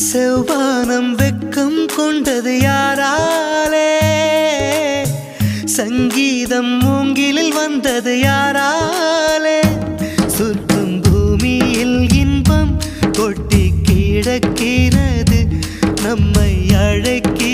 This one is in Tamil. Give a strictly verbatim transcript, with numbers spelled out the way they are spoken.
செவ்வானம் வெக்கம் கொண்டது யாராலே சங்கீதம் மூங்கிலில் வந்தது யாராலே சுற்றும் பூமியில் இன்பம் கொட்டி கிடக்கிறது நம்மை அழைக்கிறது